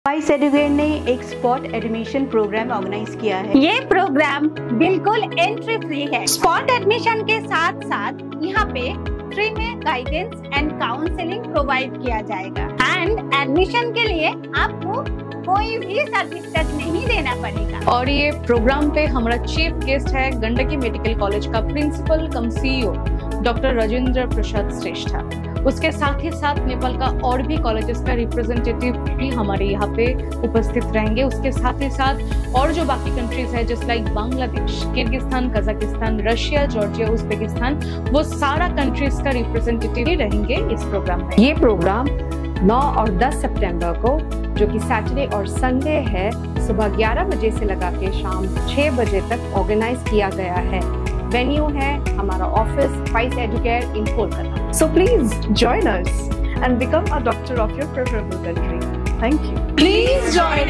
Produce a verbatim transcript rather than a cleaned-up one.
Vice Educare ने एक spot admission programme organise किया है। ये प्रोग्राम बिल्कुल एंट्री फ्री है। स्पॉट एडमिशन के साथ साथ यहाँ पे फ्री में गाइडेंस एंड काउंसलिंग प्रोवाइड किया जाएगा एंड एडमिशन के लिए आपको कोई भी सर्विस चार्ज नहीं देना पड़ेगा। और ये प्रोग्राम पे हमारा चीफ गेस्ट है गंडकी मेडिकल कॉलेज का principal cum CEO doctor Rajendra Prasad Shrestha. उसके साथ ही साथ नेपाल का और भी कॉलेजेस का रिप्रेजेंटेटिव भी हमारे यहाँ पे उपस्थित रहेंगे। उसके साथ ही साथ और जो बाकी कंट्रीज है जैसे like Bangladesh, Kyrgyzstan, Kazakhstan, Russia, Georgia, Uzbekistan, वो सारा कंट्रीज का रिप्रेजेंटेटिव ही रहेंगे इस प्रोग्राम में। ये प्रोग्राम नौ और दस सितंबर को, जो कि सैटरडे और संडे है, सुबह ग्यारह बजे से लगा के शाम छह बजे तक ऑर्गेनाइज किया गया है। वेन्यू है हमारा office Vice Educare in Kolkata. So please join us and become a doctor of your preferable country. Thank you. Please join